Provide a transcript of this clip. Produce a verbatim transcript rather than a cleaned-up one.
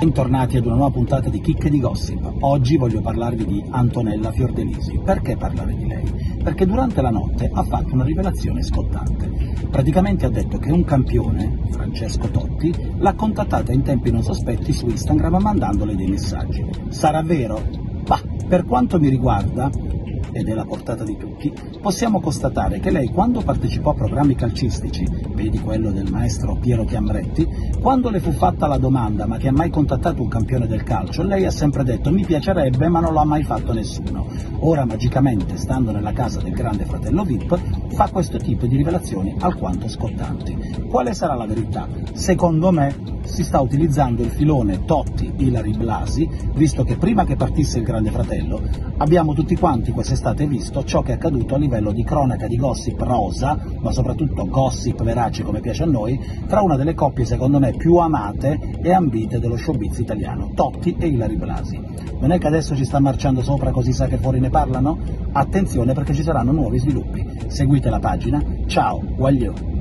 Bentornati ad una nuova puntata di Chicche di Gossip. Oggi voglio parlarvi di Antonella Fiordelisi. Perché parlare di lei? Perché durante la notte ha fatto una rivelazione scottante. Praticamente ha detto che un campione, Francesco Totti, l'ha contattata in tempi non sospetti su Instagram mandandole dei messaggi. Sarà vero? Bah, per quanto mi riguarda, ed è la portata di tutti, possiamo constatare che lei, quando partecipò a programmi calcistici, vedi quello del maestro Piero Chiambretti, quando le fu fatta la domanda ma che ha mai contattato un campione del calcio, lei ha sempre detto mi piacerebbe ma non l'ha mai fatto nessuno. Ora magicamente, stando nella casa del grande fratello V I P, fa questo tipo di rivelazioni alquanto scottanti. Quale sarà la verità? Secondo me si sta utilizzando il filone Totti-Ilary-Blasi, visto che prima che partisse il grande fratello abbiamo tutti quanti quest'estate visto ciò che è accaduto a livello di cronaca di gossip rosa, ma soprattutto gossip verace come piace a noi, tra una delle coppie secondo me più amate e ambite dello showbiz italiano, Totti e Ilary Blasi. Non è che adesso ci sta marciando sopra così sa che fuori ne parlano? Attenzione, perché ci saranno nuovi sviluppi. Seguite la pagina. Ciao, guagliò.